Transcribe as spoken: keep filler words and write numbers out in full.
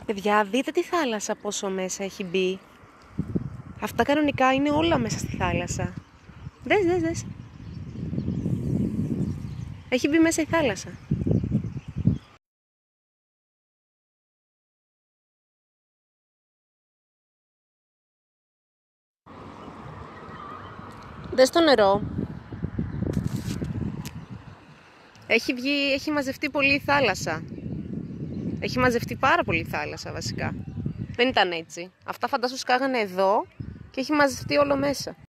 Παιδιά, δείτε τη θάλασσα πόσο μέσα έχει μπει. Αυτά κανονικά είναι όλα μέσα στη θάλασσα. Δες, δες, δες. Έχει μπει μέσα η θάλασσα. Δες το νερό. Έχει βγει, έχει μαζευτεί πολύ η θάλασσα. Έχει μαζευτεί πάρα πολύ η θάλασσα βασικά. Δεν ήταν έτσι. Αυτά φαντάσου σκάγανε εδώ και έχει μαζευτεί όλο μέσα.